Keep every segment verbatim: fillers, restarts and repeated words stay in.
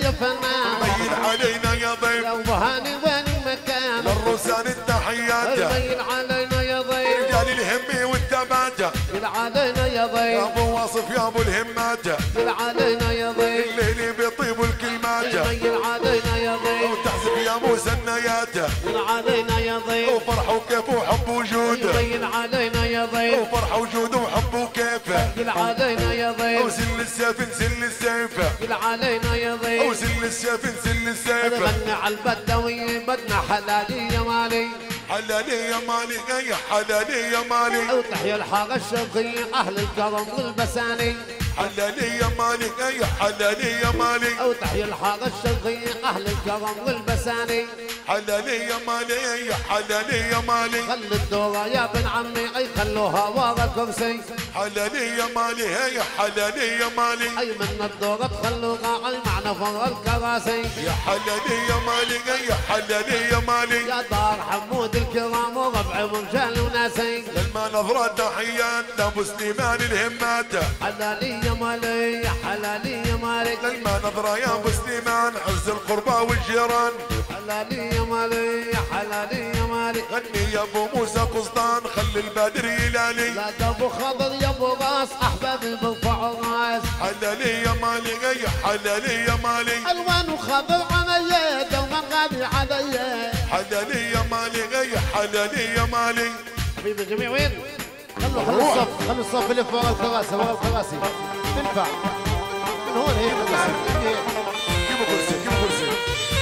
يا فنان ميل علينا يا ضيف يا ابو هاني وين المكان للروسان التحيات ميل علينا يا ضيف رجال الهمي والتباجة ميل علينا يا يا ضيف ابو واصف يا ابو الهماجة ميل علينا يا ضيف الليل بيطيب الكلماجة ميل علينا يا ضيف وتحسب يا موسى النياجة ميل علينا يا ضيف وفرح وكيف وحب وجود ميل علينا يا ضيف وفرح وجود وحب وكيفه ميل علينا يا ضيف وسل السيف نسل السيفه ميل علينا يا ضيف وسل السيف نسل السيفه غني على البدوي بدنا حلالي يا مالي حلالي يا مالي يا حلالي يا مالي وتحيا الحاره الشرقيه اهل الكرم والبساني حلالي يا مالي يا حلالي يا مالي وتحيا الحاره الشرقيه اهل الكرم والبساني حلالي يا مالي يا حلالي يا مالي خلي الدوره يا ابن عمي اي خلوها ورا كرسي حلالي يا مالي يا حلالي يا مالي اي من الدوره تخلوها على معنى فوق الكراسي يا حلالي يا مالي يا حلالي يا مالي يا دار حمود الكرام وربع ورجال وناسي لما نظرة تحيات لابو سليمان الهمات حلالي يا مالي يا حلالي يا مالي لما نظرة يا ابو سليمان عز القربى والجيران حلالي يا مالي يا حلالي يا مالي غني يا ابو موسى قسطان خلي البدر يلالي لا ابو خضر يا ابو راس احبابي برفعوا راس حلالي يا مالي يا حلالي يا مالي الوان وخضر علي دوما غالي علي حلالي يا مالي يا حلالي يا مالي حبيبي الجميع وين؟ خلوا خلوا الصف خلوا الصف اللي ورا الكراسي ورا الكراسي تنفع من هون هيك بس جيبوا كرسي جيبوا كرسي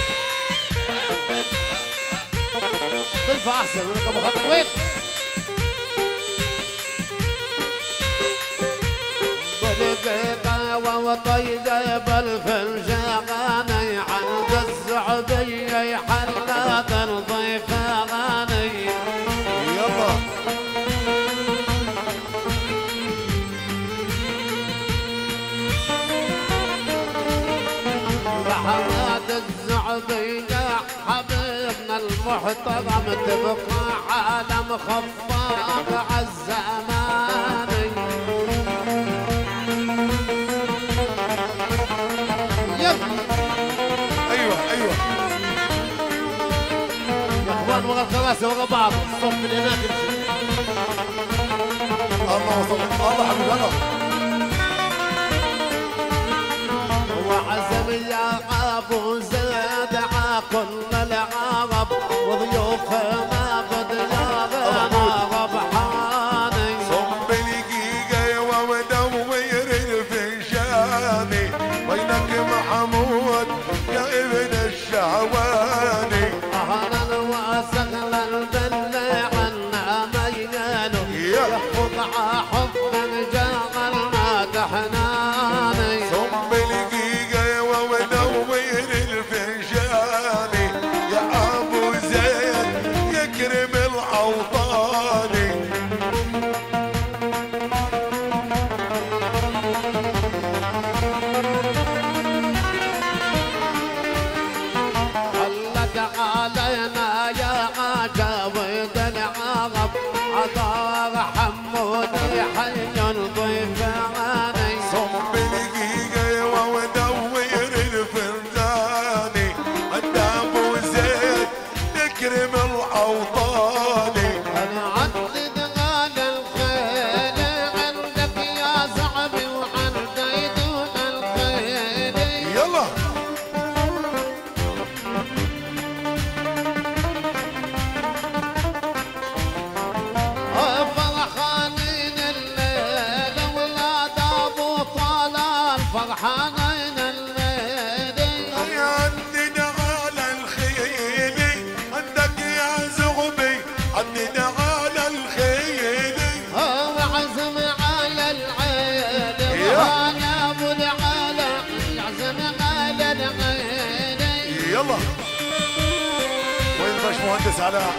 تنفع احسن من ابو خضر وين؟ بالقهوة وطيب الفنجاني عند الزعبية حلات الضيفاني يلا حماد الزعبية حبيبنا المحترم تبقى عالم خفاق عالزماني ايوه ايوه يا اخوان ورا الكراسي ورا بعض الصف اللي هناك الله وصل الله حبيبي الله وعزم يا ابو زيد ع كل العرب وضيوف ما قد يا ربحاني صب الدقيقة ومدور الفنجاني وينك محمود يا ابن الشعواني اهلا وسهلا باللي عنا مينانه يحفظ ع حب جاغل ما تحناني صب الدقيقة ومدور الفنجاني يا ابو زيد يكرم الاوطاني خلت علينا يا عجاويد العرب عطار حمودي حي الضيفاني صب الدقيقة ومدور الفنجاني عند ابو زيد يكرم الاوطاني انا عدد غالي الخيل عندك يا زعبي وعند يدون الخيل يلا فرحانين الليل ولاد ابو طلال فرحانين الليل عندنا على الخيل عندك يا زغبي عندنا على الخيل وعزم على العين يا ابو العلا يعزم على العين يلا وين الباشمهندس علاء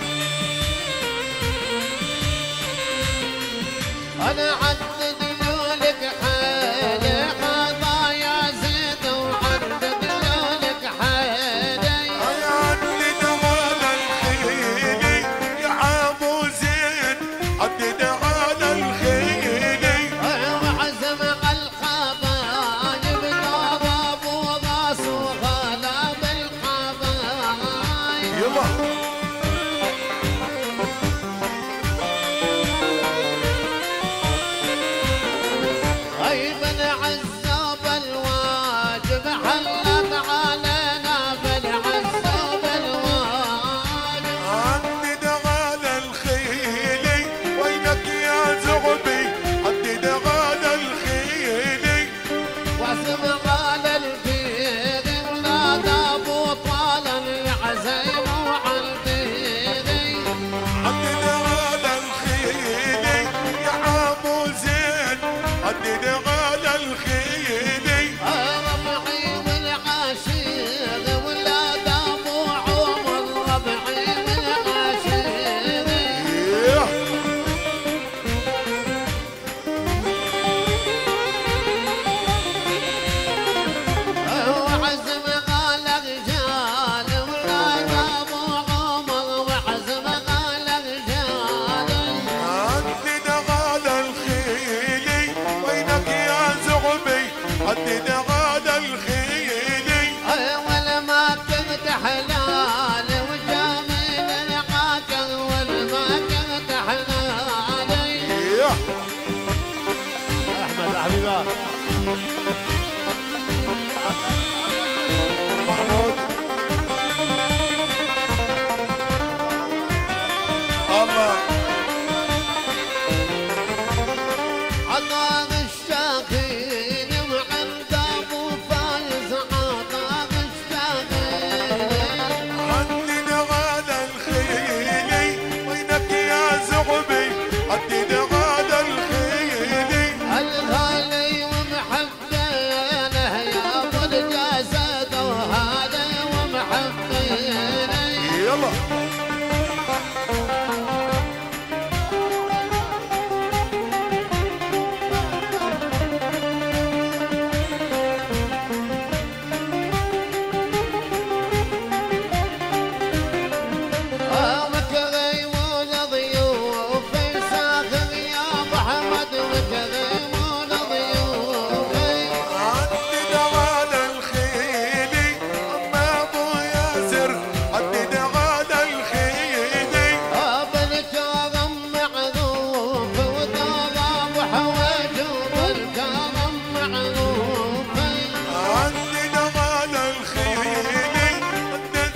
انا عدد لك حالي خطايا زيد وعدد لك حالي عندنا على الخيل يا ابو زيد عندنا على الخيل وعزم على الحبايب ضرب وراس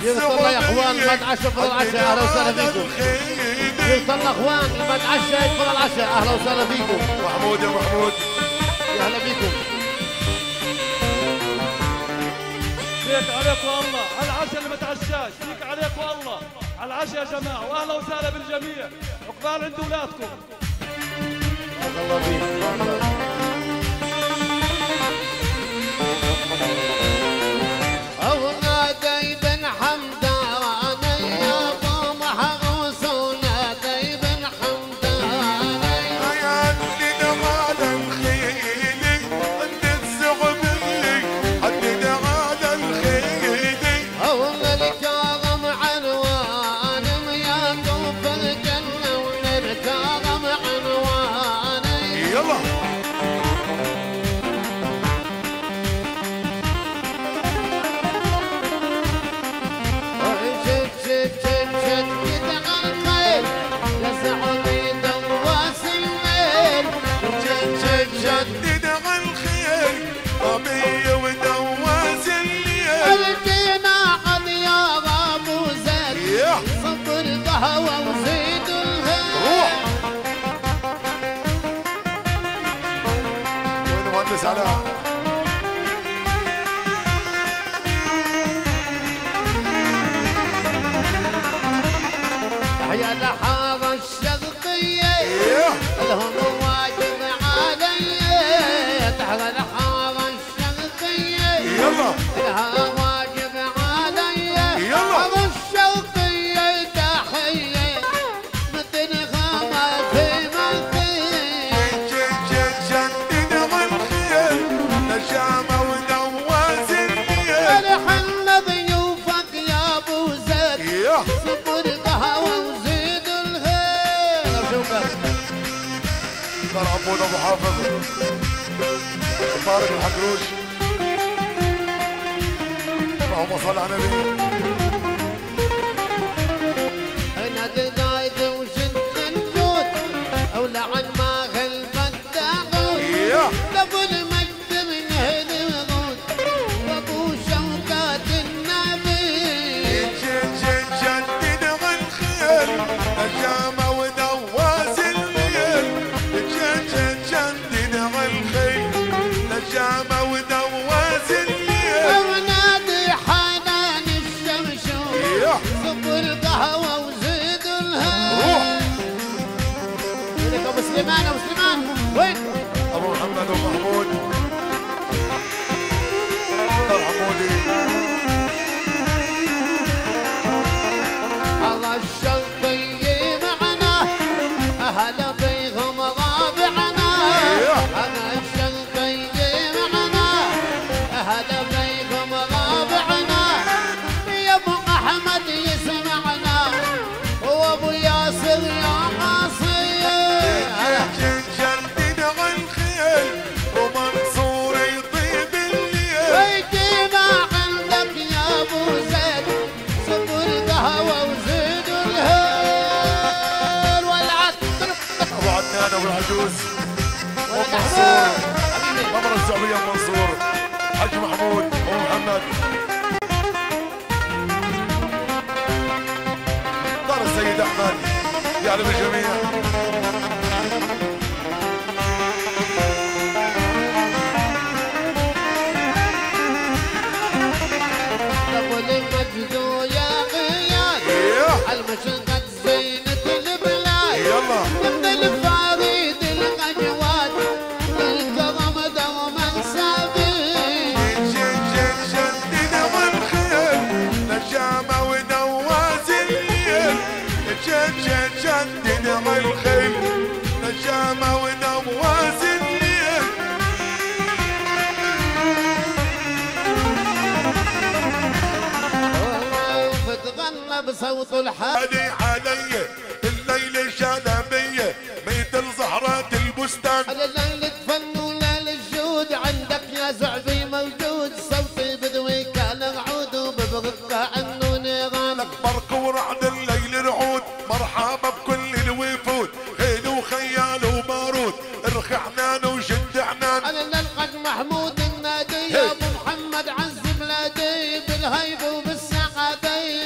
يلا يا اخوان ما تعشوا فضل العشاء، اهلا وسهلا فيكم. يلا اخوان ما تعشى فضل العشاء، اهلا وسهلا فيكم. محمود يا محمود يا هلا بيكم. فيك عليك والله على العشاء اللي ما تعشاش، فيك عليك والله على العشاء يا جماعه، واهلا وسهلا بالجميع، عقبال عند اولادكم. بارك الله فيك. أولادي بن حمداني يا ابو محروس، ولادي بن حمداني عندنا على الخيلي عند الزغبي، عندنا على الخيلي أولى الكرم عنوان يا طوف الجنة، وللكرم عنواني. يلا جدد على الخيل طبيعي ودواز الليل. الجينا عن يا ابو زيد صب القهوه وزيد الهيل. وين مهندس علاء؟ تحيا الحاره الشرقيه لهم واجب علي. تحيا الحاره الشرقيه يلا لها واجب علي. يلا. الحاره الشرقيه تحيه مثل غابه في مكيه. جدد على الخيل نجامة ودواز الليل. الحنا ضيوفك يا ابو زيد صب القهوه وزيد الهيل. صار عبود ابو حافظ طارق الحكروش، اللهم صل على النبي. انا دقايد وشد الجود ولعن ما غلبت داغوت. لابو المجد من هل الغود وابو شوكات النبي. جدد على الخيل نجامة ودواز الليل. جدد على الخيل نجامة ودواز الليل. ونادي حنان الشمشون صب القهوه وزيد الهيل. لك ابو سليمان ابو سليمان وين؟ ابو محمد ومحمود حمودي. الله الشرقي معنا أهلا بيهم رابعنا. أنا الشرقي معنا أهلا بيهم رابعنا. يا ابو أحمد يسمعنا وابو ياسر يا قاصي. جدد على الخيل ومنصور يطيب الليل. ويجينا عندك يا ابو زيد صب القهوه وزيد الهيل. والعطر ابو عدنان ابو العجوز ومنصور قمر السعودية منصور حج محمود ومحمد دار السيد احمد يعلم الجميع. ابو المجد يا غياد المشقة زينة البلاد. يلا ابن الفريد الغجوات الكرم دوما سابق. جدد على الخيل نجامة ودواز الليل. جدد على الخيل نجامة ودواز الليل. فتغنى بصوت الحال. علي علي الليل شلبية مثل زهرات البستان. الليل تفن وليل الجود عندك يا زعبي موجود. صوتي بدوي كان عود وببرقه عنه نيران. برق ورعد الليل رعود مرحبا بكل الوفود. خيل وخيال وبارود ارخي عنان وشد عنان. انا نلقى محمود النادي يا ابو محمد عز بلادي بالهيب وبالسعادي.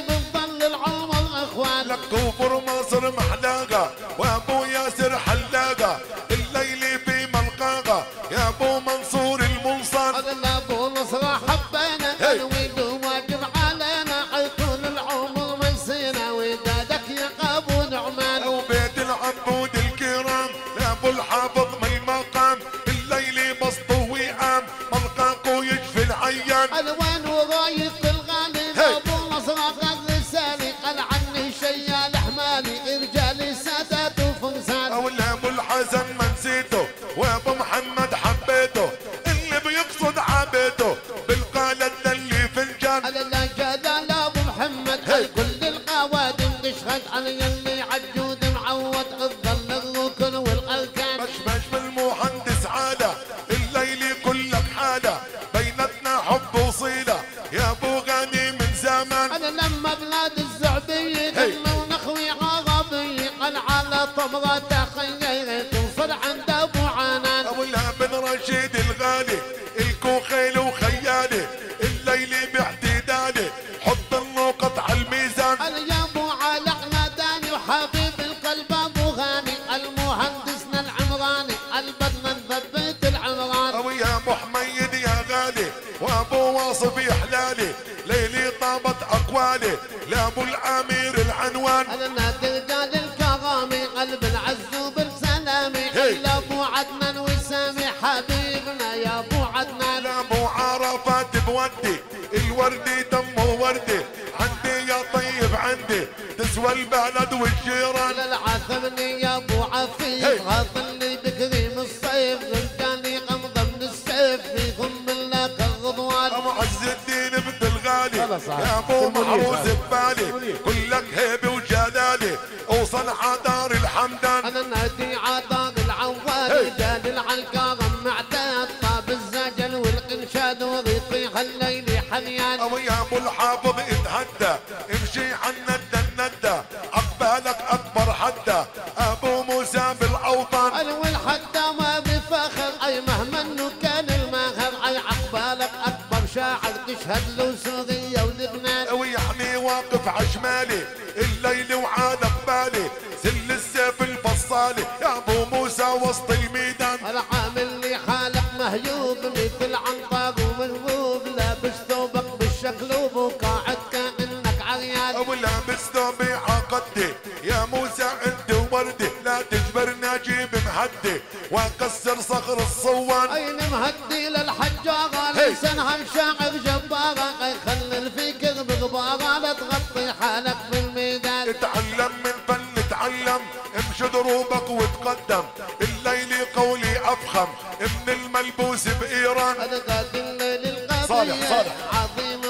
منصور محلاقة وابو ياسر حلاقة الليل في ملقاقة يا ابو منصور المنصر ابو نصر حبينا الود واجب علينا حيكون العمر مسينا ودادك يا ابو نعمان وبيت العبود الكرام لابو الحافظ من المقام الليل بسط وئام ملقاق يشفي العيان الوان ورايق الغالي ابو نصر غد لساني قال عني شيال احمالي رجالي سادات وفرسان ولا ابو الحسن ما نسيته وابو محمد حبيته اللي بيقصد عابته بالقالة اللي في الجان لا جدال ابو محمد كل القوادم تشهد على اللي عجود معود افضل الركن والاركان مش مش بالمهندس عاده الليل كلك حاله بيناتنا حب وصيله يا ابو غني من زمان انا لما بلاد الزعبيه دم ونخوي عربي قال على طمره تخيل توصل عند ابو عنان ولا بن رشيد الغالي الكوخيل وخيالي الليل باعتدالي حط النقط على الميزان انا يا ابو علق ناداني وحبيب القلب ابو غاني المهندسنا العمراني البدنا نثبت العمران ويا ابو حميد يا غالي وابو واصف يا حلالي ليلي طابت اقوالي لابو الامير العنوان انا نادي رجال الكرامي قلب العز وبالسلامي الا ابو عدنان وسامي حبيبنا يا ابو عدنان لابو عرفات بودي الوردي دمه وردي عندي يا طيب عندي تسوى البلد والجيران العثمني يا ابو عفيف غاطني بكريم الصيف غلقاني غمضه من السيف فيكم بالله كالرضوان ابو عز الدين بنت الغالي يا ابو محروس ببالي كلك هيبه وجلالي اوصل عدار الحمدان انا نادي عطاق العوالي جال العالكرم معداد طاب الزجل والقنشاد وريقي خليلي حنيان او يا ابو الحافظ اتهدى امشي عن ندى الندى عقبالك اكبر حدى ابو موسى بالاوطان والحدى ما بفخر اي مهما انه كان الماهر اي عقبالك اكبر شاعر تشهد له سوريا ولبنان ويعني واقف عشمالي الليل وعاد قبالي سل السيف الفصالي يا ابو موسى وسط الميدان العامل لي حالك مهيوب مثل عنطر ومهبوب لابس ثوبك بالشكلوب وقاعد كانك عريان ولابس ثوبي عقدي يا موسى انت وردي لا تجبرنا جيب مهدي واكسر صخر الصوان اين مهدي للحجاره لسانها مشاعر جباره يخلي الفكر بغباره لا تغطي حالك في الميدان اتعلم من فن تعلم امشي دروبك وتقدم الليل قولي افخم من الملبوس بايران انا قاتل للقضيه صالح صالح عظيم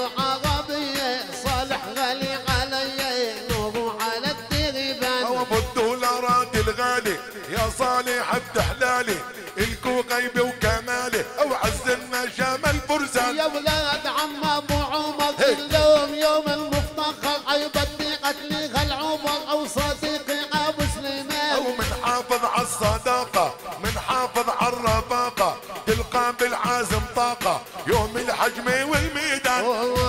عربيه صالح غالي علي نور على الدربان او ابو الدولارات الغالي يا صالح بتحلالي الكو غيبي وكمالي او عزلنا شمال فرسان يا ولاد عم ابو عمر كلهم يوم المفتخر اي بدي قتلي خل عمر او صديقي ابو سليمان او منحافظ على الصداقه منحافظ على الرفاقه تلقى بالعازم طاقه يوم الحجمه والميدان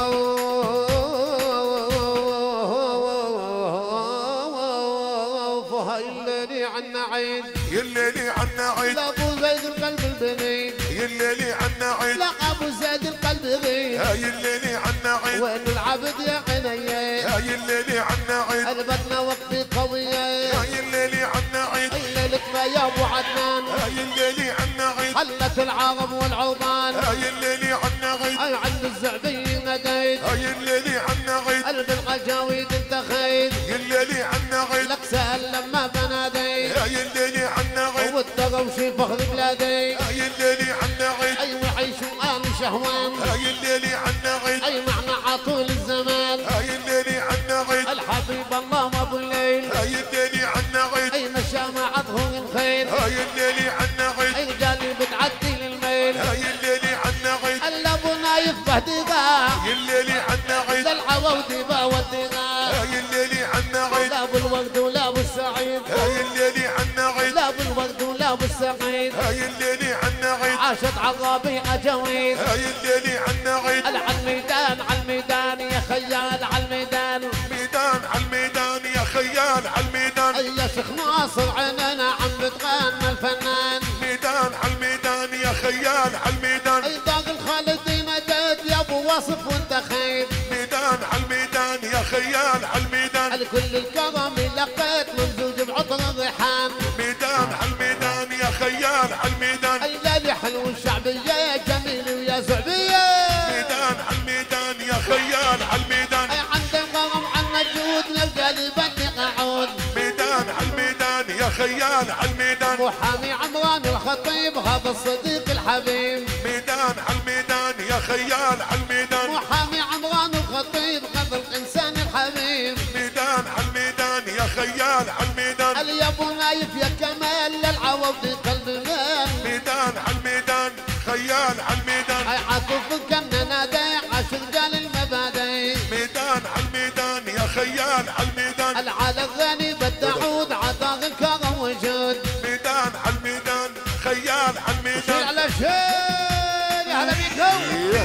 الليلي عنا عيد يليلي عنا عيد لابو زيد القلب البنين يليلي عنا عيد لا ابو زيد القلب غير هاي الليلي عنا عيد وين العبد يا عيني هاي الليلي عنا عيد قلبتنا وقفي قوية هاي الليلي عنا عيد ليلتنا يا ابو عدنان هاي الليلي عنا عيد حلت العرب والعوبان هاي الليلي عنا عيد اي عند الزعبي نديت هاي الليلي عنا عيد قلب الغجاويد انت خيل الليلي عنا عيد لك سأل لما بناديت هاي الليلي عنا عيد والدروشي فخر بلادي هاي الليلي عنا عيد اي وعيشوا آل شهوان هاي الليلي عنا عيد اي معنا عطول الزمان هاي الليلي عنا عيد الحبيب الله ابو الليل هاي الليلي عنا عيد اي مشى مع ظهور الخير هاي الليلي عنا عيد اي جالي بتعدي للميل هاي الليلي عنا عيد الا ابو نايف بهديغا هاي الليلي عنا عيد العوضي بوديغا هاي الليلي عنا عيد لا ابو الورد ولا ابو السعيد هاي الليلي عنا عيد لا ابو الورد ولا ابو السعيد هاي الليلي عنا عيد عاشت عالربيع جويد هاي الليلي عنا عيد العالميدان عالميدان يا خيال عالميدان ميدان عالميدان يا خيال عالميدان اي ناصر عيننا عم بتغنى الفنان. ميدان عالميدان يا خيال عالميدان، اي ضاق الخالدي مدد يا ابو وصف وانت خيب. ميدان عالميدان يا خيال عالميدان، الكل الكرم لقيت ممزوج بعطر الريحان. ميدان عالميدان يا خيال عالميدان، اي لالي حلو الشعبيه جميل ويا زعبيه. ميدان عالميدان يا خيال عالميدان، اي عند الغرم عنا جود نلقى البني قعود. ميدان عالميدان يا خيال عالميدان، محامي عمران الخطيب هذا الصديق الحبيب. ميدان عالميدان يا خيال عالميدان، محامي عمران الخطيب هذا الانسان الحبيب. ميدان عالميدان يا خيال عالميدان، قال يا ابو نايف يا كمال للعوض قلب الغال. ميدان عالميدان خيال عالميدان، اي عاطف كنا نادي عاشق رجال المبادئ. ميدان عالميدان يا خيال عالميدان، العالم غني بالتعود عطاء الكرم وجود. ميدان عالميدان خيال عالميدان. شيل على شيل يا هلا بيكم.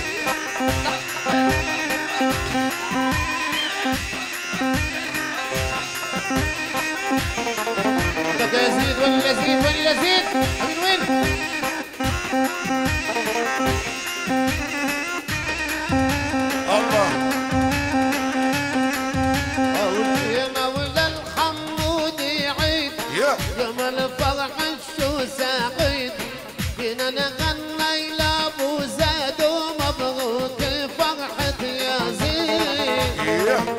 لك يا يزيد وين يزيد وين يزيد حبيبي وين؟ الله يا مولى الحمودي عيد يا يوم الفرح الشو سعيد. فينا نغني لابو زيد ومبروك فرحة يزيد. يا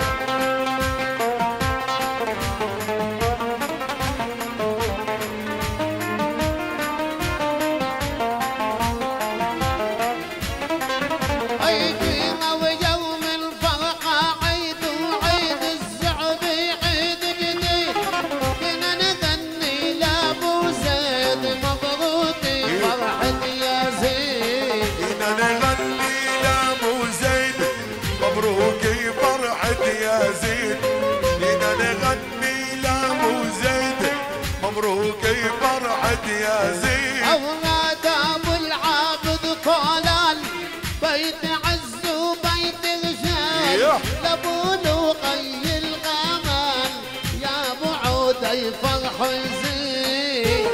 مبروك فرحة يا زين. أولاد أبو العابد طلال بيت عز وبيت رجال. لأبو لقي الغمال يا أبو عودي فرح يزين.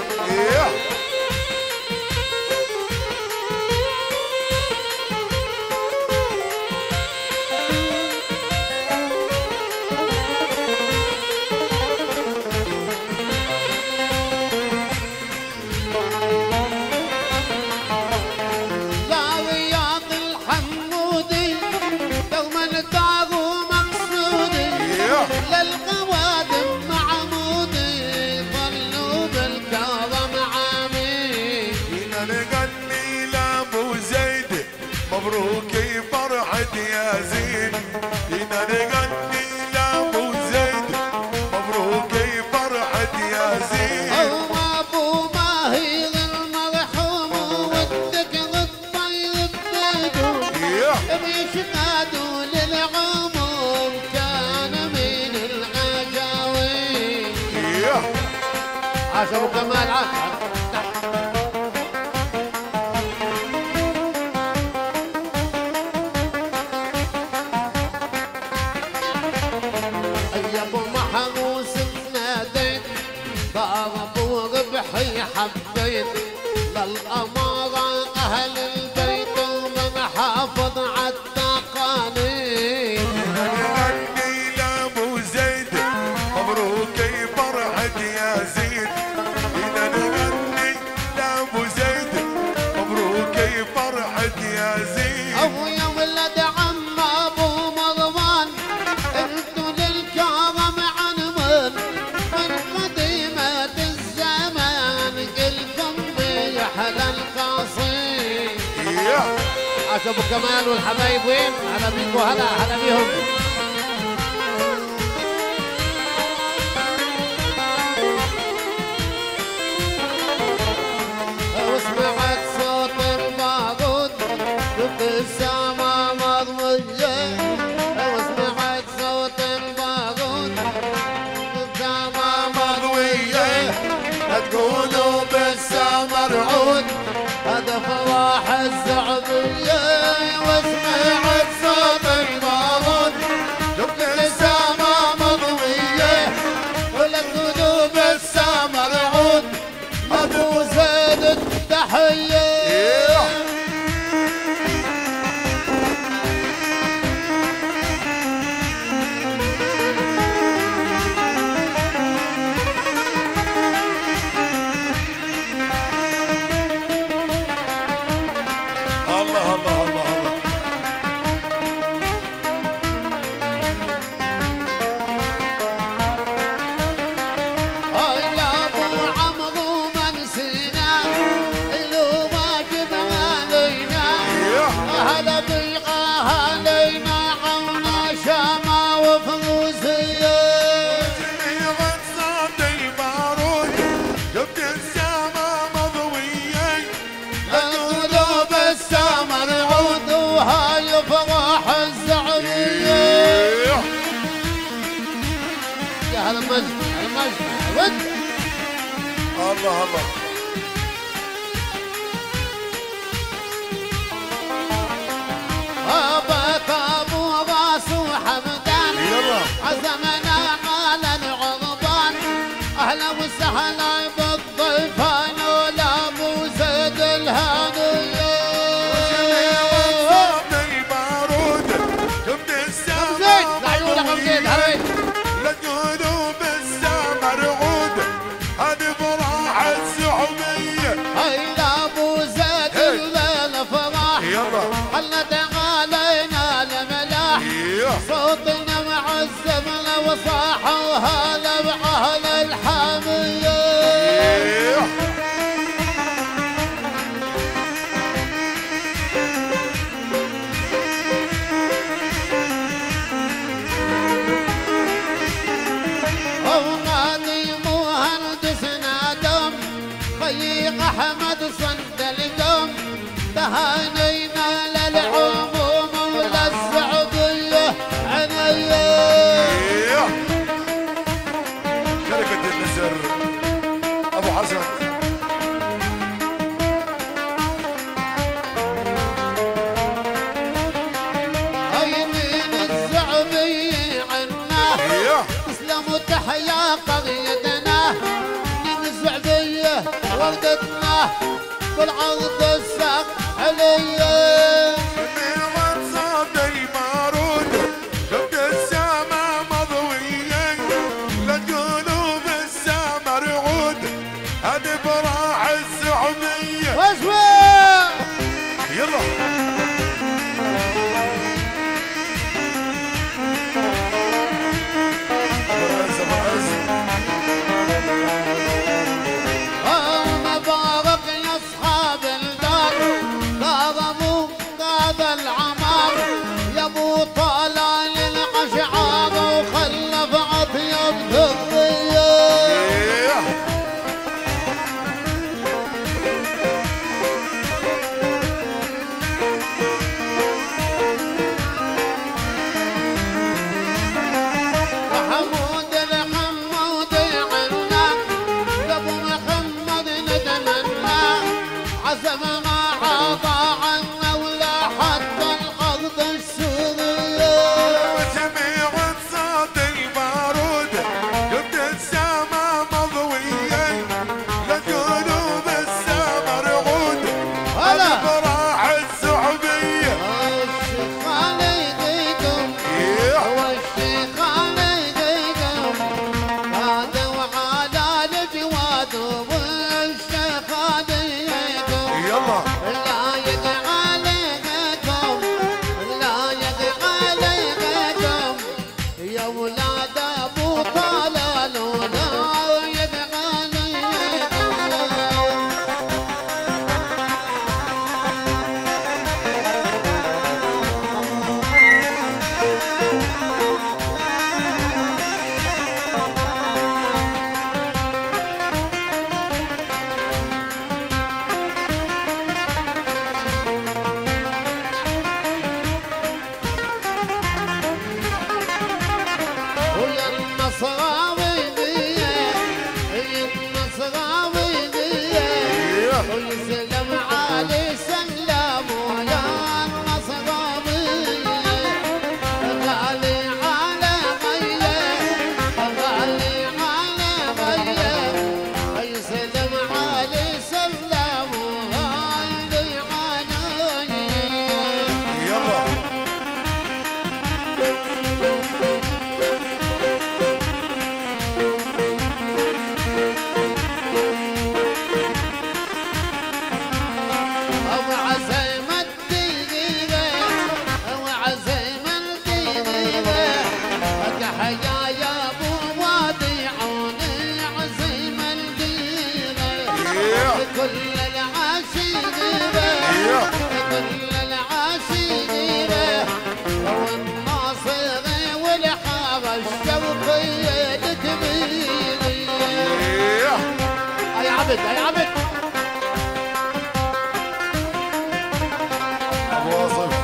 للقوادم معمودي ظلوا بالكرم عامين. فينا نغني لابو زيد مبروك فرحة يا زين. فينا نغني لابو زيد مبروك فرحة يا زين. هو ابو ماهر المرحوم والذكر الطيب بيده بيشهدوا للعموم كان من العجاوين. عاش ابو كمال عاش. يا ابو محروس ناديت ضرب وربحي حبيت للأمارة أهل البيت ومن حافظ عالتقاليد. نغني لابو زيد مبروك فرحة يا زين. فينا نغني لابو زيد مبروك فرحة يا زين. أبو يا ولد عم أبو مروان انتو للكرم عنوان من قديمة الزمان كلكم بيحلى القصيد. عاش ابو كمال والحبايب وين؟ هلا بيكم هلا هلا بيهم. وسمعت صوت البارود ابتسامة مضوية. وسمعت صوت البارود ابتسامة مضوية. لا تقولوا بالسمر عود هذا فرح الزعبية. وسمعت صوت البارود المجد المجد ود الله الله ابك ابو راس وحمدان يلا عزمنا على العربان اهلا وسهلا بالضيفان ولابو زيد الهاني صوت البارود جبت السما مضوية لقلوب السما رعود هذه براح السحبية هاي لابو زيد الليل فرح يلا خلت علينا الملاح صوتنا معزم وصاح وهلا باهل الحاميه احمد صند القوم تهانينا للعموم وللسعوديه عنيه شركة النسر ابو حسن عينين الزعبيه عنا تسلموا تحيا قريتنا من الزعبيه وردتنا بالعرض الساق عليه من صوت البارود شفت السما مضوية لقلوب السما رعود هذه براح السحبية واسمع يلا مبارك يا اصحاب الدار كرموا قاد العمار يا ابو طلال الاشعار وخلف اطيب ذريه محمود الحمود عنا يا ابو محمد نتمنى عزمنا عطى عنا ولا حتى الارض السوريه سميع صوت البارود جبت السما مضوية لقلوب السما رعود هذا براح السحبية الشيخ عليكم والشيخ عليكم هذا وعلى الجواد والشيخ عليكم يلا لا يقعليكم لا يقعليكم يا ولاد ابو طلال ولا يقعليكم ويا النصراوي ذيه هي النصراوي ذيه ويسلم علي سلام ويا النصراوي غالي على غيه غالي على غيه يسلم علي سلام غالي علي يلا أبو عزيم الدينيبة أبو عزيم الدينيبة تحيا يا أبو وادعوني عزيم الدينيبة كل العاشقيبة كل العاشقيبة والناصري والحارة الشوقية الكبيرة يا عبد يا عبد ابو واصف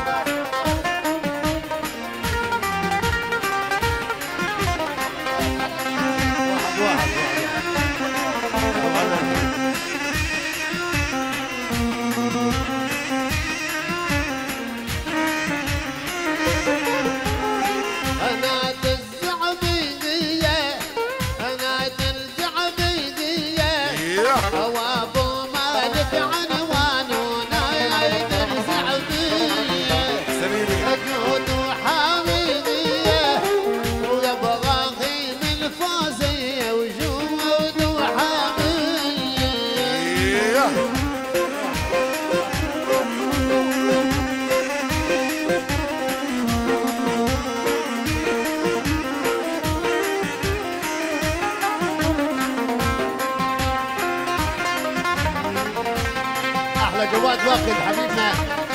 ابو واكد حبيبنا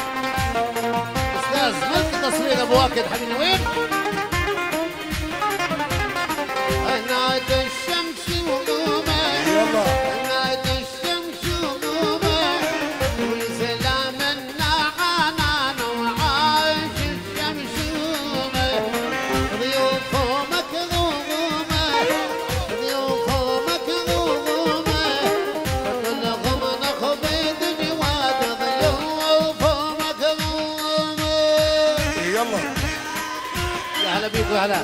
استاذ ملك تصوير ابو واكد حبيبنا وين؟ نادي الشمس وقومه يلا نادي الشمس وقومه والزلام النعانان وعايش الشمسومه ضيوفه مكرومه ضيوفه مكرومه كلهم نخبيد جواد ضيوفه مكرومه. يلا يا هلا بيك وهلا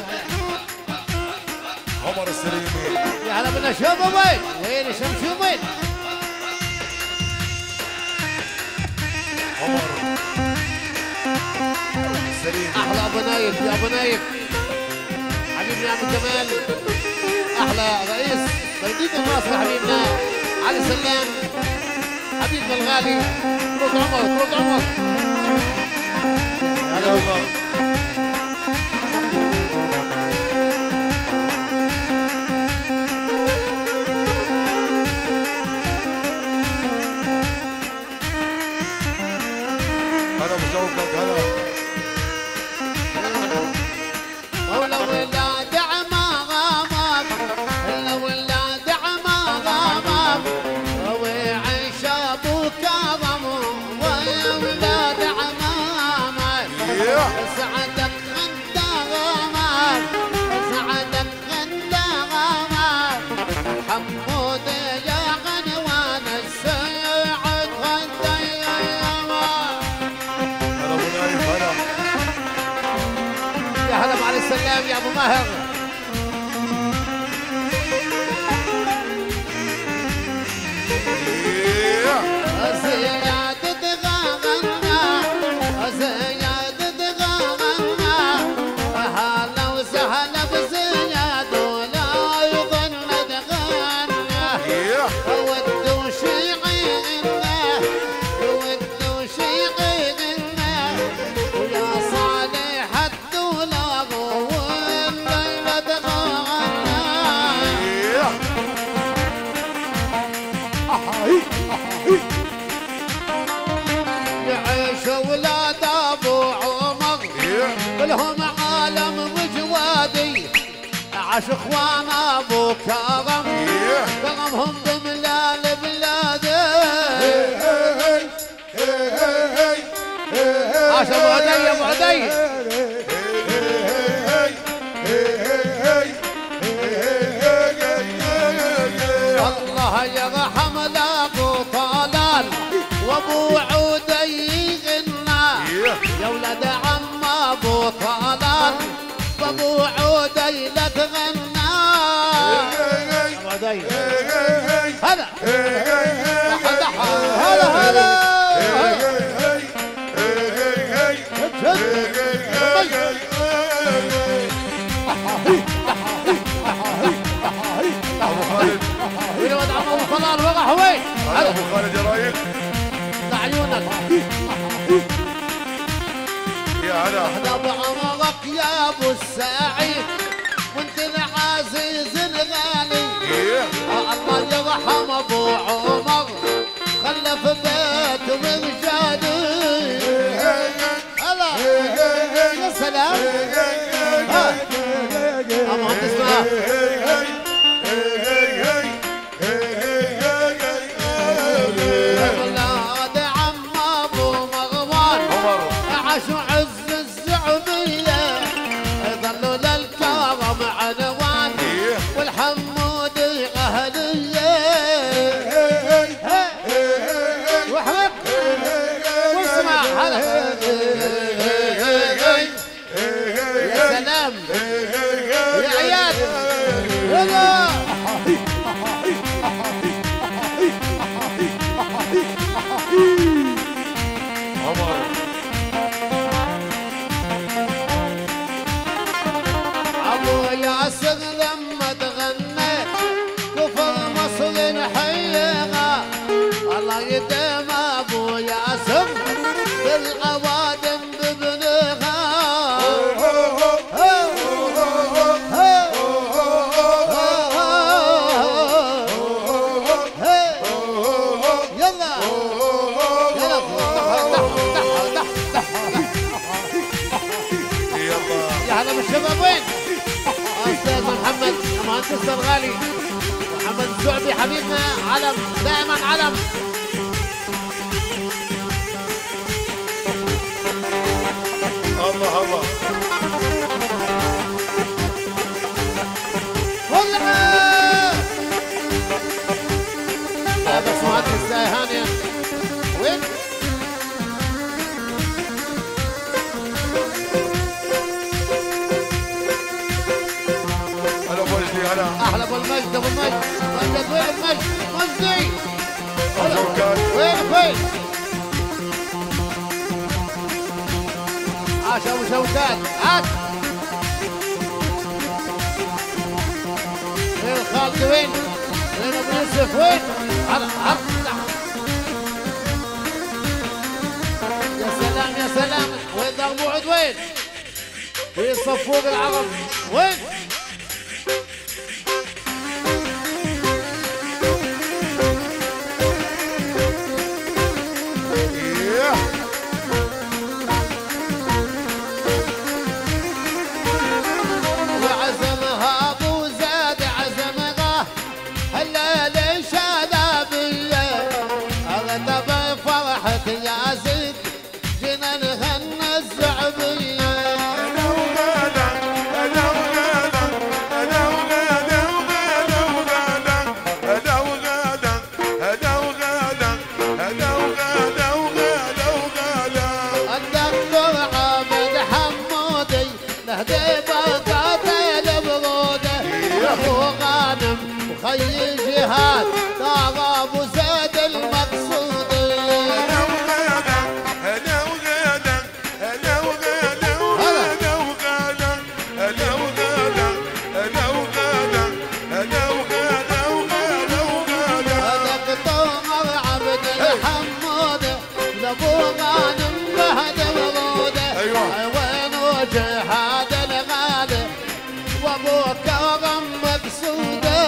عمر السليمي يا هلا بالنشوب وين؟ وين الشمس وين؟ عمر السليمي احلى ابو نايف يا ابو نايف حبيبنا يا ابو كمال احلى رئيس بلديه مصر حبيبنا علي سلام حبيبنا الغالي طول عمر طول عمر هلا والله هلا بشوقك هلا ولو ولاد عمامك لو ولاد عمامك وعيش ابوك ضم وولاد عمامك سعدك خندامك سعدك خندامك حمود يا عنوان السعد خندامك. هلا ابو نايف هلا يا هلا مع السلام يا ابو ماهر زيادة غاغنا زيادة غاغنا هلا وسهلا بزياد ولا يغنى دغنا ودوا شيعنا ودوا شيعنا ويا صالح الدولاب والليلة دغنا يعيش ولاد ابو عمر كلهم عالم وجوادي عاش اخوان ابو كرم كرمهم بملال بلادي عاش ابو عدي ابو عدي الله يرحم ابو طلال وابو عودي غنى يا ولد عم ابو طلال وابو عودي لا تغنى ابو عدي هلا هلا هلا ابو خالد وين ولد عم ابو فضال وقع وين؟ هلا ابو خالد يا رايق عيونك يا هلا احنا بعمرك يا ابو السعيد وانت العزيز الغالي الله يرحم ابو عمر خلف بيت ورجالي هلا يا سلام ها مهندس معاه ولاد عم ابو مروان عاشوا عز الزعبيه ظلوا للكرم عنوان والحمود اهليه واحمد واسمع هلا يا سلام يا عيال يلا عمر ابو ياسر لما تغنى كفر مصر نحيها الله يديم ابو ياسر بالعوادم ببنيها اهلا بالشباب وين؟ استاذ محمد المهندس الغالي محمد الزعبي حبيبنا علم دائما علم. الله الله ولعه لا بس مهندس هاني وين؟ هلا ابو مجدي هلا احلى ابو المجد ابو المجد مجد وين المجد؟ مجدي شوكات وين فين؟ عاش ابو شوكات عاش. وين خالد وين؟ وين ابو يوسف وين؟ عرق عرق يا سلام يا سلام. وين ذا الموعد وين؟ وين صفوق العرب وين؟ خي جهاد طاغى ابو زيد المقصود. هلا وغلا هلا وغلا هلا وغلا هلا وغلا هلا وغلا هلا وغلا هلا وغلا وغلا وغلا. هذاك طمر عبد الحمود لابو غانم مهد الغوده. ايوه وين وجهاد الغالي وابو كرم مقصوده.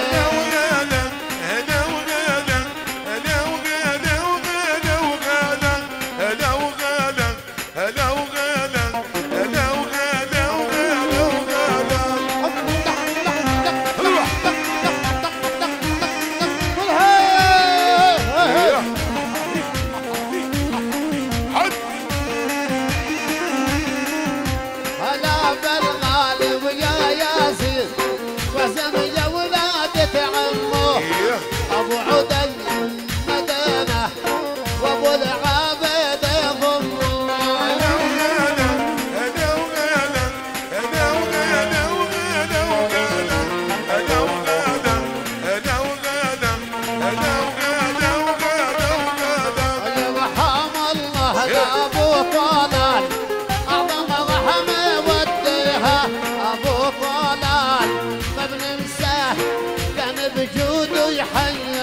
ابو عدي مدينه وابو العابد ضمه. هلا وغلا هلا وغلا هلا وغلا وغلا وغلا هلا وغلا هلا وغلا هلا وغلا وغلا وغلا. يرحم الله لابو طلال اعظم رحمه وديها. ابو طلال ما بننساه كان بجوده يحيينا.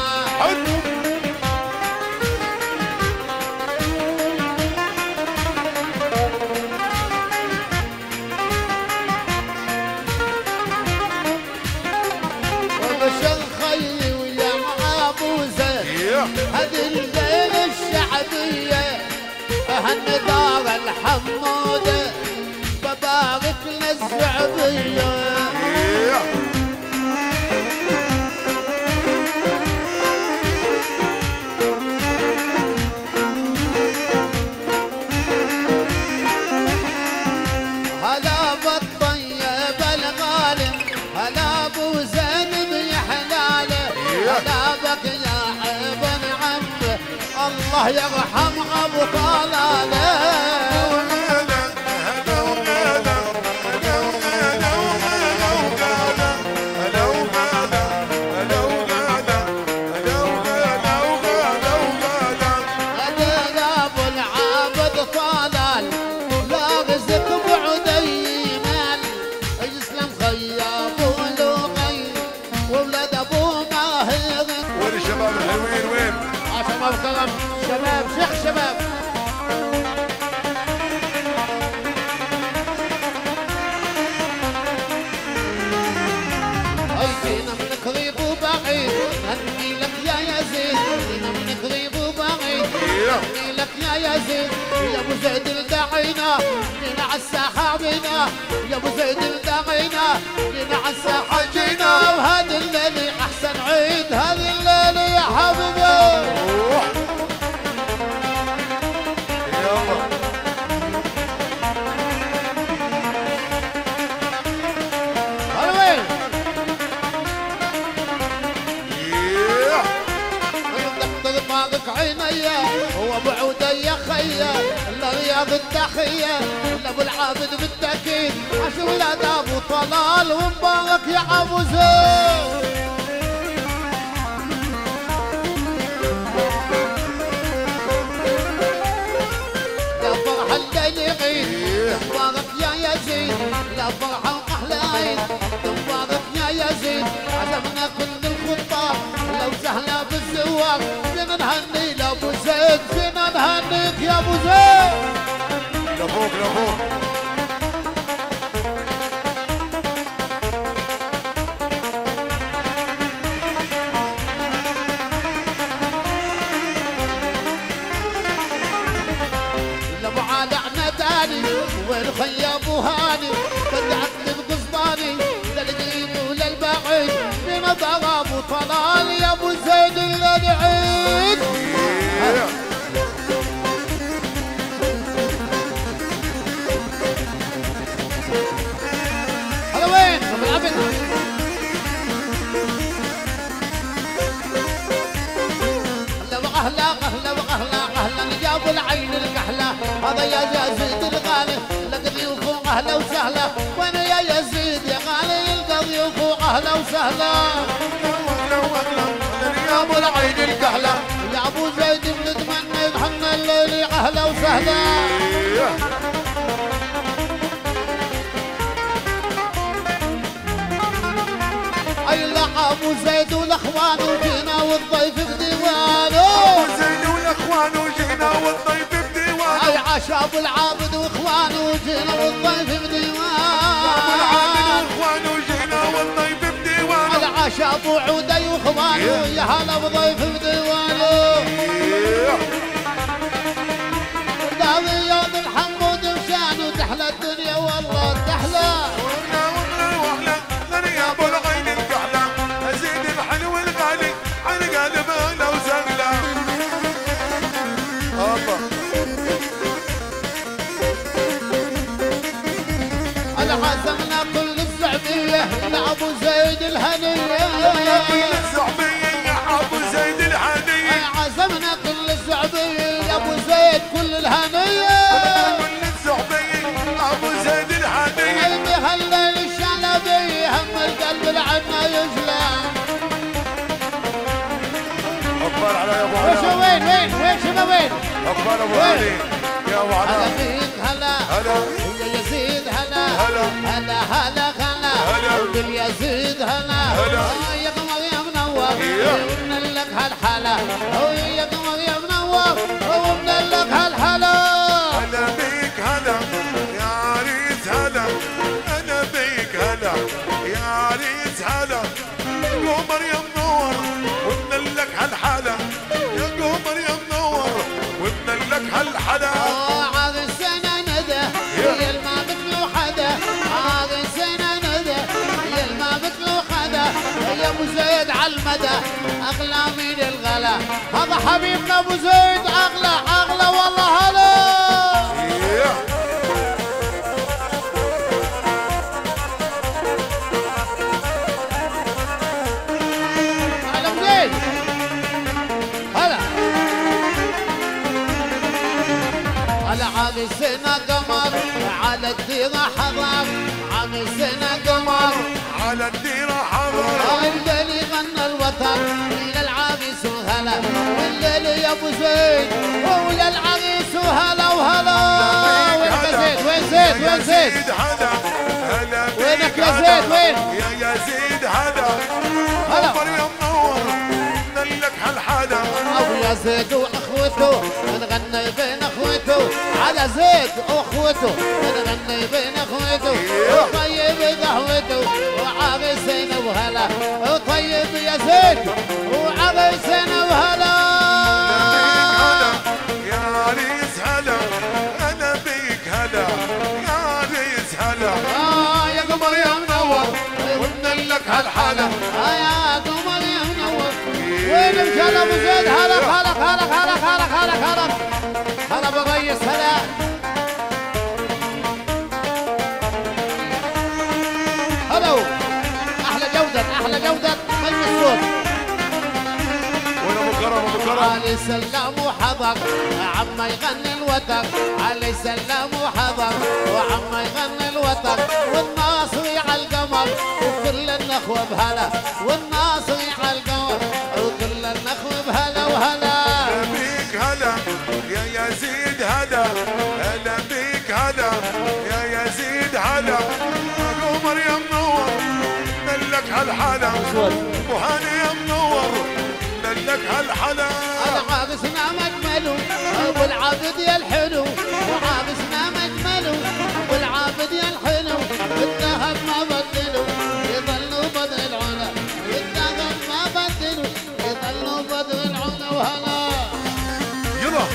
وبشر خيي ويا معابوزه هذه الليله الشعبيه اهن دار الحموده ببارك للزعبيه. هلا بالطيب الغالي هلا ابو زينب يا حلاله. هلا بك يا ابن عمه الله يرحم ابو طلاله. كرم شباب شيخ شباب. هيجينا من قريب وبعيد نهني لك يا يزيد. جينا من قريب وبعيد نهني لك يا يزيد. يا ابو زيد الداعينا جينا عالساحة بينا يا ابو زيد الداعينا جينا عالساحة جينا وهذا الليل احسن عيد هذا الليل يا حبيبي عينيا وابو عوده يا خيا لا رياض التحيه لا ابو العابد بالتاكيد عاش ولاد ابو طلال ومبارك يا ابو زيد لا فرحه الليل عيد مبارك يا يزيد لا فرحه واحلى عيد مبارك يا يزيد عزمنا كل الخطاب لو سهله بالزوار فينا نهني لابو زيد فينا نهنيك يا ابو زيد لفوق لفوق لابو عالع ناداني وين خي ابو هاني بدعتني بقصداني للقريب وللبعيد بنظر ابو طلال يا ابو زيد اللي نعيد هلا وين ابو العبد اهلا اهلا واهلا اهلا يا ابو العين الكحله هذا يا يزيد الغالي لك ضيوفه اهلا وسهلا وانا يا يزيد يا غالي يلقى ضيوفه اهلا وسهلا يا ابو العين الكحله يا ابو زيد بنتمنى يضحكنا الليل اهلا وسهلا اي لا ابو زيد والاخوان وجينا والضيف في ديوانه ابو زيد والاخوان وجينا والضيف في ديوانه اي عاش ابو العابد واخوانه وجينا والضيف في ديوانه ابو العابد واخوانه وجينا والضيف في ديوانه اي عاش ابو عوده واخوانه يا هلا بضيف في ديوانه داوي يوم الحمود وشانه تحلى الدنيا والله تحلى يا ابو العين الكحله ازيد الحلو الغالي على قلب انا وسهلا الله انا عزمنا كل الزعبيه لابو زيد الهنيه كل الزعبيه يا ابو زيد الهنيه عزمنا كل الزعبيه يا ابو زيد كل الهنيه كل الزعبيه ابو زيد الهنيه قلبي هالليل الشلبي هم القلب العنا يجلى اكبر على يا ابو وش علي وين وين وين شنو وين اكبر ابو علي يا ابو هلا علي فيك هلا هلا يا يزيد هلا هلا هلا هلا هلا هلا باليزيد هلا هلا يا قمر يا منور إيه. ومن لك هالحلا يا قمر يا منور ومن لك هالحلا هلا بيك هلا يا عريس هلا انا بيك هلا يا عريس هلا قمر يا منور ومن لك هالحلا يا قمر يا منور ومن لك هالحلا عاد السنة ندى هي الما مثله حدا عاد السنة ندى هي الما مثله حدا يا ابو زيد عالمدى اغلى من الغلا هذا حبيبنا ابو زيد اغلى اغلى والله هلا إيه. هلا ابو زيد هلا هلا عاد السنة قمر على الديرة حضر عاد السنة قمر على الديرة حضر الليل يغنى الوطن إلى العريس وهلا والليل يا ابو زيد ويا العريس وهلا وهلا وينك يا زيد وين زيد وين زيد هلا هلا وينك يا زيد وين يا يزيد هلا هلا قمر يا منور من لك هالحلا ابو يا زيد واخوته نغني بين اخوته على زيد واخوته نغني بين اخوته وطيب قهوته وعريسنا وهلا وطيب يا زيد وعريسنا وهلا يا عريس هلا لك هالحالة يا قمر يا منور وين مشان ابو زيد هلا هلا هلا هلا هلا هلا هلا هلا ابو ريس هلا هلو احلى جودة احلى جودة من الصوت وين ابو كرم ابو كرم علي سلام وحضر عما يغني الوتر علي سلام وحضر وعما يغني الوتر والناصري على القمر وكل النخوة بهلا والناصري على القمر وكل النخوة بهلا وهلا بيك هلا يا يزيد هلا هلا بيك هلا يا يزيد هلا قمر يا منور دلك هالحالة وهاني يا منور دلك هالحالة انا عابسنا مجمله ابو العابد يا الحلو وعابسنا مجمله ابو العابد يا الحلو الذهب ما بدله يظلوا بدر العلا الذهب ما بدله يظلوا بدر العلا وهلا يلا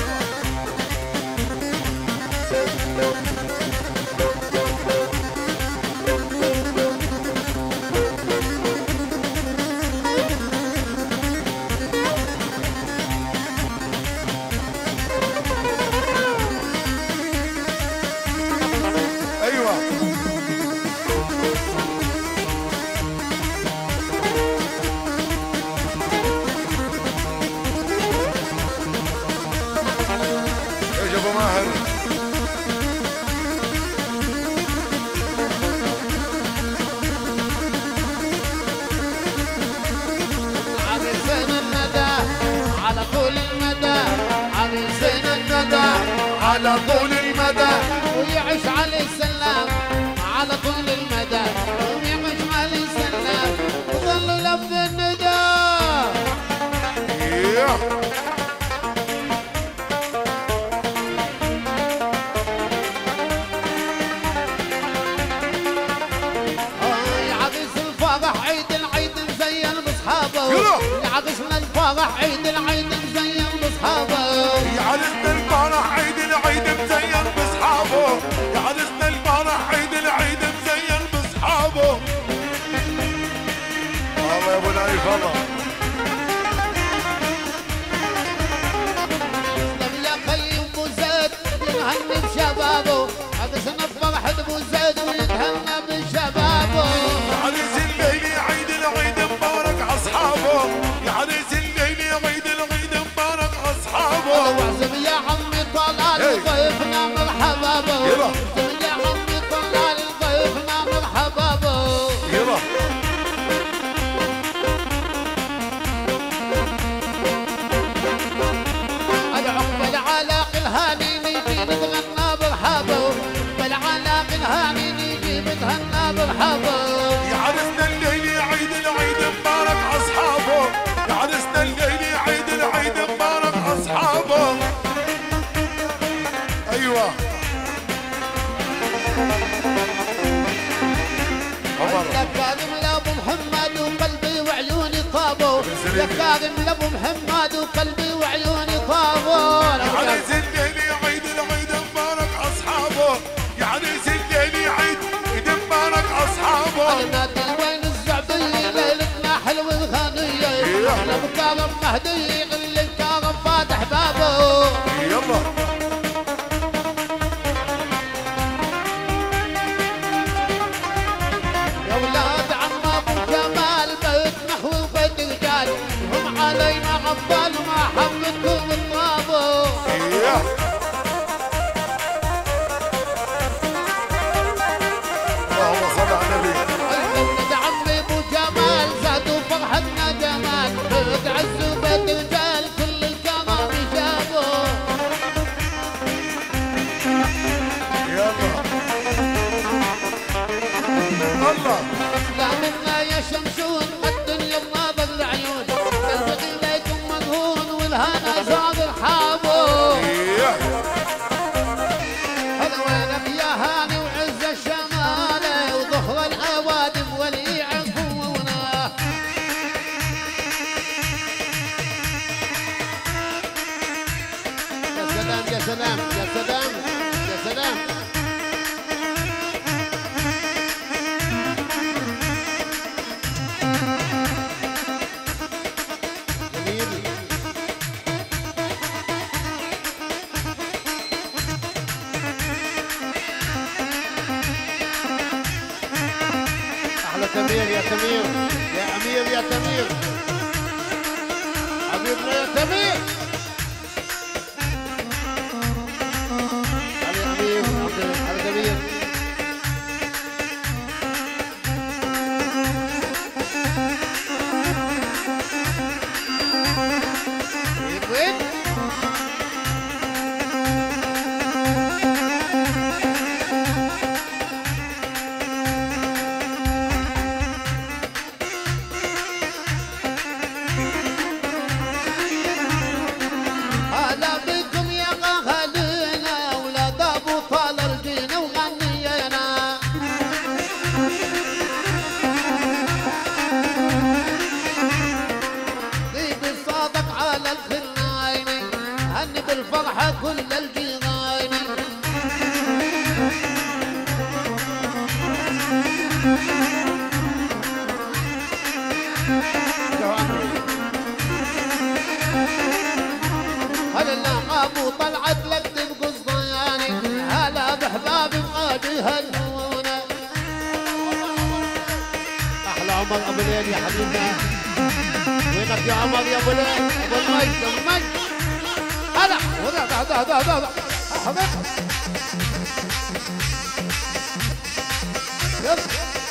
على طول المدى ويعيش علي السلام على طول المدى ويعيش علي السلام وظل لف الندى يعكس الفرح عيد العيد مزين باصحابه يعكسنا الفرح عيد العيد مزين باصحابه يعرسنا الفرح عيد العيد مزين باصحابه يعرسنا الفرح عيد العيد مزين باصحابه الله يا ابو نايف الله اسلم يا خي ابو زيد ينهني بشبابه عرسنا الفرح ابو زيد ويتهنى بشبابه يعرس الليل عيد العيد مبارك اصحابه يعرس الليل عيد العيد مبارك اصحابه واعزم يا عمي طلال ضيفنا مرحبا بو واعزم يا عمي طلال ضيفنا مرحبا بو يلا العقبة العلاق الهاني نيجي نتغنى برحابه بالعلاق الهاني نيجي نتغنى برحابه يعرسنا الليل عيد العيد مبارك اصحابه يعرسنا الليل عيد العيد مبارك اصحابه ايوه يا كاظم لابو محمد وقلبي وعيوني طابوا يا كاظم لابو محمد وقلبي وعيوني طابوا يعرس الليل عيد العيد مبارك اصحابه يعرس الليل عيد عيد مبارك اصحابه نادي وين الزعبية ليلتنا حلوة الغنية لابو كاظم مهدي اللي كاظم فاتح بابه يلا يا ولاد عم ابو جمال بيت نحو وبيت رجال هم علينا عبال ما حبتكم الطابو اللهم صل على النبي ولد عمي ابو جمال زادوا فرحتنا جمال بيت عز وبيت رجال كل الكرم جابوا يلا الله لا منا يا شمسون الدنيا بناظر العيون تلتقي ليكم مذهون والهنا زاد رحابه هذا وينك يا هاني وعز الشمالة وظهر الأوادم ولي يعرفونه يا سلام يا سلام يا سلام يا سلام تمير يا تمير يا امير يا تمير حبيبنا يا تمير. علي امير على جميل. وين بالفرحة كل الجيران. هلا ابو طلعت لك تبقى صياني، هلا بحباب مواجه الهونه. احلى عمر ابو ليل يا حبيبنا. وينك يا عمر يا ابو ليل ابو المجد ابو المجد. هلا هذا هذا هذا هذا هذا يلا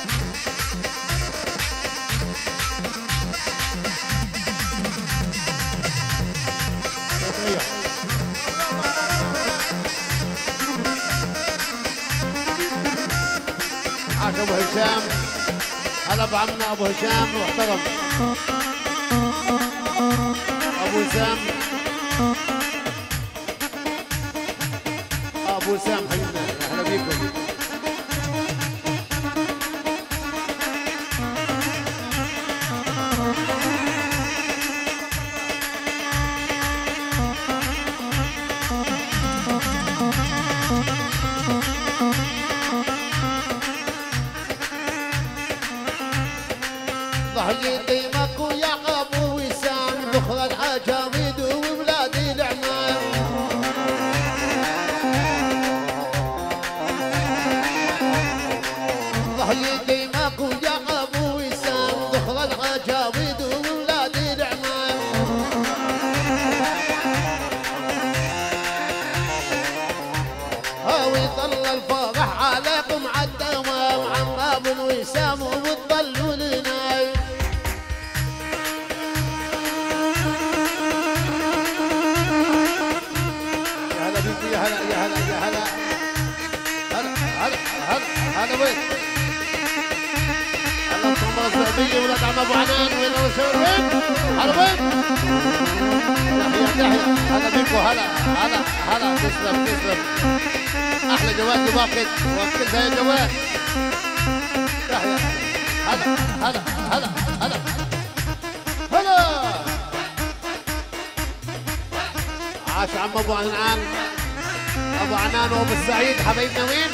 عاش ابو هشام. هلا بعمنا ابو هشام محترم ابو هشام. ابو سام حبيبنا اهلا بيكم. ضحية قيمك ويا ابو وسام، بخرى العجاويد وولادي العمام. ضحية قيمك ويا ابو وسام، بخرى العجاويد وولادي العمام. هاوي ظل الفرح عليكم عالدوام، عم ابو وسام وتظلوا لنا. يا هلا يا هلا يا هلا هلا هلا هلا هلا وين؟ هلا الطمرة الزعبية ولاد عم ابو عنان. وين ابو شاور وين؟ هلا وين؟ يحيى يحيى هلا بيكو. هلا هلا هلا تسلم تسلم. احلى جواد واخد وكلها يا جواد. يحيى هلا هلا هلا هلا هلا. عاش عم ابو عنان ابو عنان وابو السعيد حبايبنا. وين؟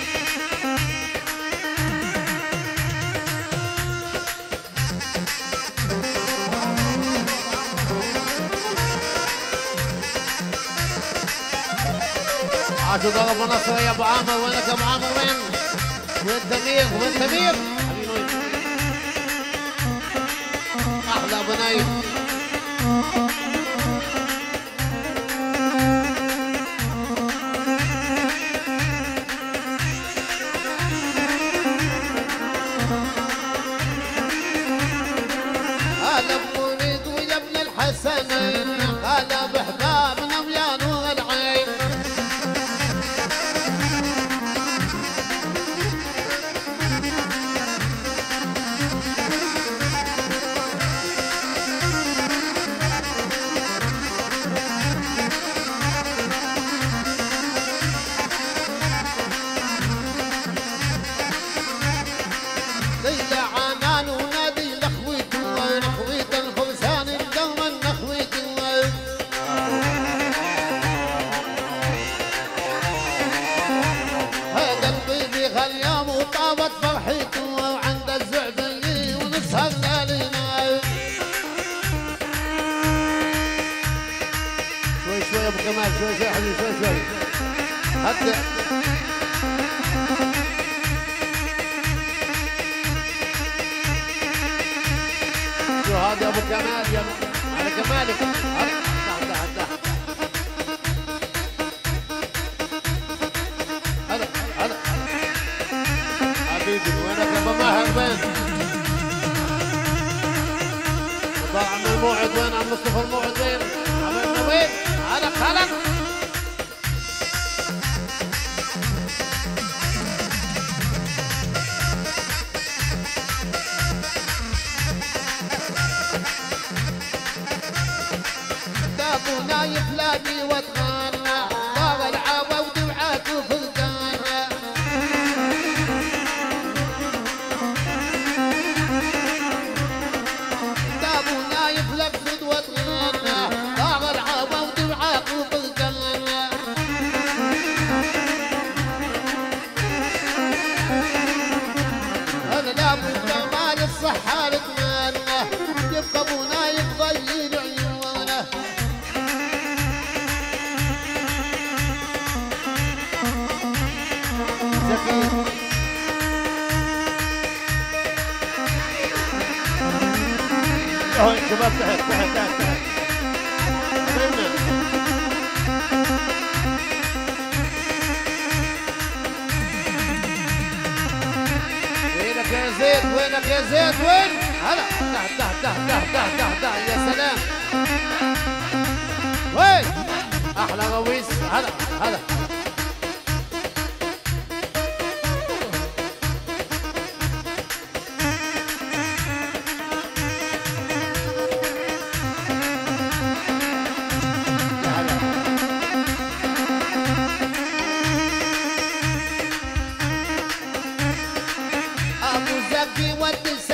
عاشوا ضرب ونصر يا ابو عامر. وينك يا ابو عامر؟ وين؟ وين تمير؟ وين تمير؟ حبيبي وين؟ احلى ابو نايف. هلا بوليد ويا ابن الحسنين، هلا بحبابنا ويا نور العين. ليلى عنان ونادي لخويت ونخويت الفرسان الدوم النخويت. هذا البيبي غاليام وطابت فرحته، وعند الزعبلي ونسهر ليالينا. شوي شوي يا ابو كمال. شوي شوي حبيبي شوي شوي. هدأ هذا ابو كمال يا على كمالك. هلا هلا هلا هلا هلا حبيبي وينك يا ابو ماهر وين؟ ضاع عم الموعد وين؟ عم مصطفى الموعد وين؟ عملنا وين؟ هلا هلا ابو نايف لابي واتغنى طاب العوا ودمعات وفلقانه ابو نايف لبسد واتغنى طاب العوا ودمعات وفلقانه هذا لابو كمال الصحة لتمنى يبقى ابو نايف ضيل عيونه اهو شباب تحت تحت تحت تحت وينك يا زيد وينك يا زيد وين؟ هلا ده ده ده ده ده ده ده يا سلام وين؟ احلى غويس هلا هلا ابو زكي ودي